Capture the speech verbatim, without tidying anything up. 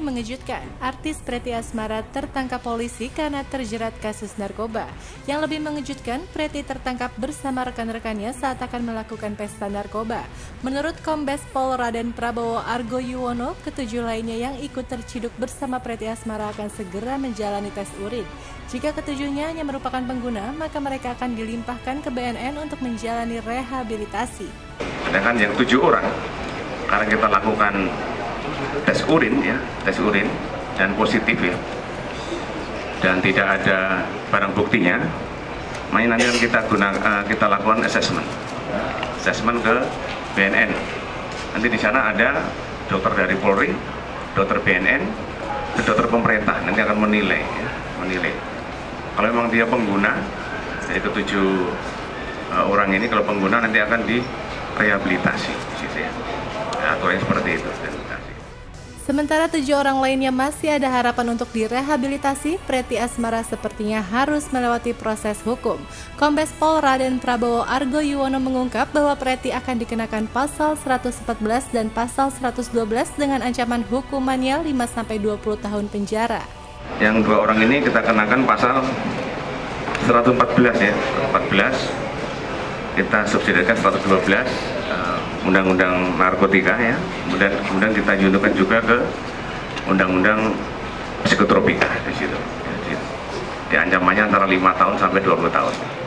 mengejutkan. Artis Pretty Asmara tertangkap polisi karena terjerat kasus narkoba. Yang lebih mengejutkan, Pretty tertangkap bersama rekan-rekannya saat akan melakukan pesta narkoba. Menurut Kombes Pol Raden Prabowo Argo Yuwono, ketujuh lainnya yang ikut terciduk bersama Pretty Asmara akan segera menjalani tes urin. Jika ketujuhnya hanya merupakan pengguna, maka mereka akan dilimpahkan ke B N N untuk menjalani rehabilitasi. Sedangkan yang tujuh orang, karena kita lakukan tes urin ya, tes urin dan positif ya, dan tidak ada barang buktinya, makanya nanti kita guna uh, kita lakukan assessment, assessment ke B N N. Nanti di sana ada dokter dari Polri, dokter B N N, dokter pemerintah nanti akan menilai, ya, menilai. Kalau memang dia pengguna, jadi ketujuh uh, orang ini kalau pengguna nanti akan direhabilitasi, gitu ya. Aturan seperti itu. Sementara tujuh orang lainnya masih ada harapan untuk direhabilitasi, Pretty Asmara sepertinya harus melewati proses hukum. Kombes Pol Raden Prabowo Argo Yuwono mengungkap bahwa Pretty akan dikenakan pasal seratus empat belas dan pasal seratus dua belas dengan ancaman hukumannya lima sampai dua puluh tahun penjara. Yang dua orang ini kita kenakan pasal seratus empat belas ya, empat belas. Kita subsidiarkan seratus dua belas uh, Undang-Undang Narkotika ya, kemudian kemudian kita juntukan juga ke Undang-Undang Psikotropika di situ. Jadi, ancamannya antara lima tahun sampai dua puluh tahun.